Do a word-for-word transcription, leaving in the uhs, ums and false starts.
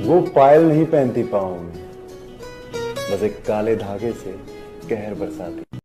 वो पायल नहीं पहनती पाँव में, बस एक काले धागे से कहर बरसाती।